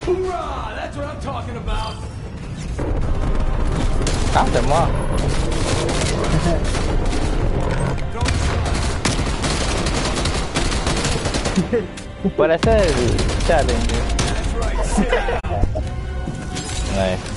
Hoorah! That's what I'm talking about. Calma. Parece el challenge. That's right. Sit down. Nice.